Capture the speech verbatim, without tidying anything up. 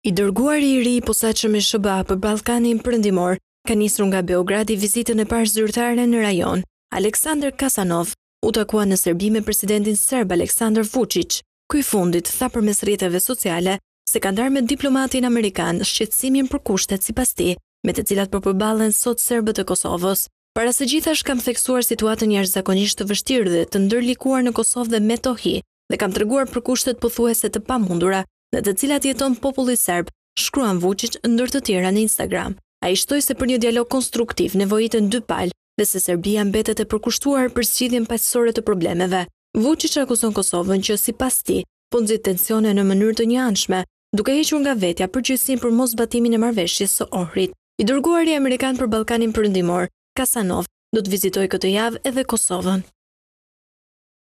I dërguari i ri i posaçëm i S B A për Ballkanin Perëndimor ka nisur nga Beogradi vizitën e parë zyrtare në rajon. Aleksandar Kasanov u takua në Serbi me presidentin serb Aleksandar Vučić. Ky i fundit tha përmes rrjeteve sociale se ka ndarë me diplomatin amerikan shqetësimin për kushtet sipas tij, me të cilat po përballen sot serbët e Kosovës. Para së gjithash kam theksuar situatën jashtëzakonisht të vështirë dhe të ndërlikuar në Kosovë dhe Metohi dhe kam treguar për kushtet pothuajse të pamundura në të cilat jeton populli serb, shkruan Vučić ndër të tjera në Instagram. Ai shtoi se për një dialog konstruktiv nevojiten dy palë dhe se Serbia mbetet e përkushtuar për zgjidhjen paqësore të problemeve. Vučić akuzon Kosovën që sipas tij po nxit tensione në mënyrë të njëanshme, duke hequr nga vetja përgjegjësinë për mosbatimin e marrëveshjes së Ohrit. I dërguari amerikan për Ballkanin Perëndimor, Kasanov, do të vizitojë këtë javë edhe Kosovën.